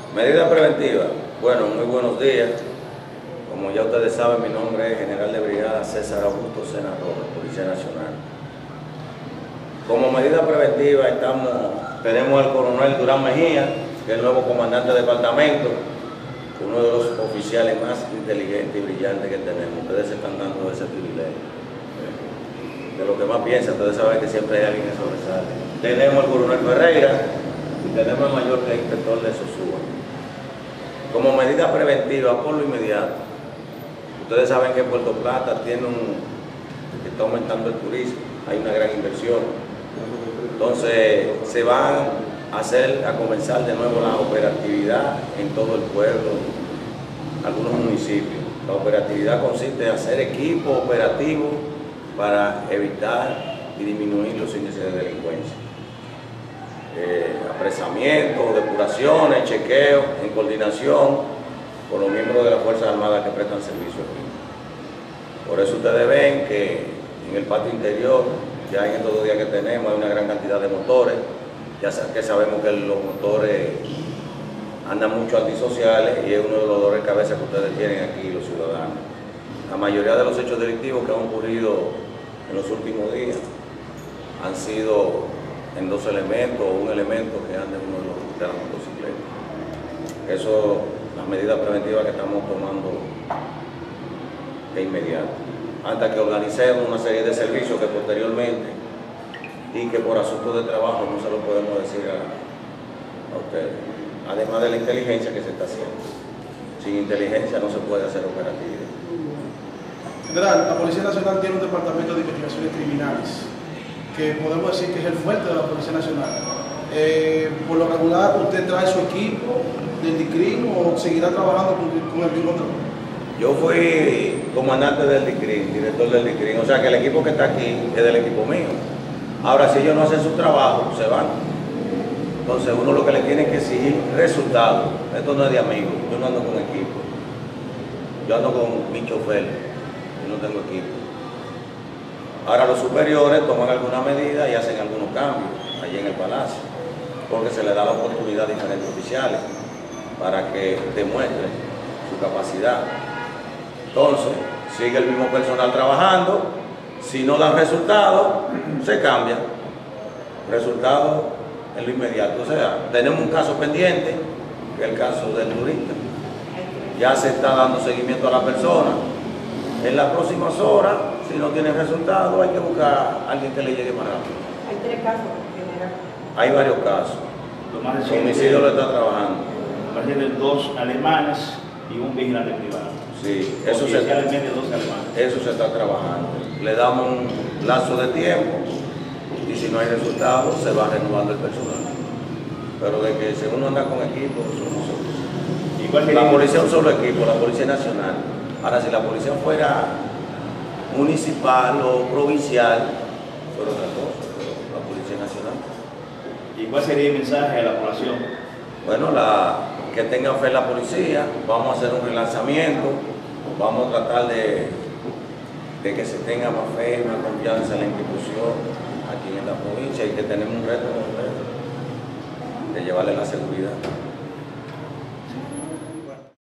Medida preventiva. Bueno, muy buenos días. Como ya ustedes saben, mi nombre es General de Brigada César Augusto Sena Rojas, Policía Nacional. Como medida preventiva tenemos al coronel Durán Mejía, que es el nuevo comandante de departamento, uno de los oficiales más inteligentes y brillantes que tenemos. Ustedes se están dando ese privilegio. De lo que más piensan, ustedes saben que siempre hay alguien que sobresale. Tenemos al coronel Ferreira y tenemos al mayor que es inspector de Sosúa. Como medida preventiva, por lo inmediato, ustedes saben que Puerto Plata que está aumentando el turismo, hay una gran inversión. Entonces, se van a comenzar de nuevo la operatividad en todo el pueblo, algunos municipios. La operatividad consiste en hacer equipos operativos para evitar y disminuir los índices de delincuencia. Apresamientos, depuraciones, chequeos en coordinación con los miembros de las Fuerzas Armadas que prestan servicio aquí. Por eso ustedes ven que en el patio interior, ya en estos 2 días que tenemos, hay una gran cantidad de motores. Ya que sabemos que los motores andan mucho antisociales y es uno de los dolores de cabeza que ustedes tienen aquí, los ciudadanos. La mayoría de los hechos delictivos que han ocurrido en los últimos días han sido en 2 elementos o un elemento que anda en uno de las motocicletas. Eso, las medidas preventivas que estamos tomando de inmediato. Hasta que organicemos una serie de servicios que posteriormente, y que por asuntos de trabajo no se lo podemos decir a ustedes. Además de la inteligencia que se está haciendo. Sin inteligencia no se puede hacer operatividad. General, la Policía Nacional tiene un departamento de investigaciones criminales, que podemos decir que es el fuerte de la Policía Nacional. Por lo regular, ¿usted trae su equipo del DICRIM o seguirá trabajando con el mismo trabajo? Yo fui comandante del DICRIM, director del DICRIM, o sea que el equipo que está aquí es del equipo mío. Ahora, si ellos no hacen su trabajo, se van. Entonces, uno lo que le tiene que exigir resultados. Esto no es de amigos, yo no ando con equipo. Yo ando con mi chofer, yo no tengo equipo. Ahora los superiores toman alguna medida y hacen algunos cambios allí en el Palacio, porque se le da la oportunidad a diferentes oficiales para que demuestren su capacidad. Entonces, sigue el mismo personal trabajando, si no dan resultados, se cambia. Resultados en lo inmediato. O sea, tenemos un caso pendiente, que es el caso del turista. Ya se está dando seguimiento a la persona. En las próximas horas, si no tiene resultados, hay que buscar a alguien que le llegue más rápido. Hay 3 casos en general. Hay varios casos. Lo más reciente, Homicidio lo está trabajando. Lo más reciente, 2 alemanes y un vigilante privado. Sí, eso se 2 alemanes. Eso se está trabajando. Le damos un lazo de tiempo y si no hay resultados, se va renovando el personal. Pero de que si uno anda con equipo, somos nosotros. La policía es un solo equipo, la Policía Nacional. Ahora, si la policía fuera municipal o provincial, fuera otra cosa, pero la Policía Nacional. ¿Y cuál sería el mensaje a la población? Bueno, que tengan fe en la policía, vamos a hacer un relanzamiento, vamos a tratar de que se tenga más fe, más confianza en la institución aquí en la provincia y que tenemos un reto de llevarle la seguridad.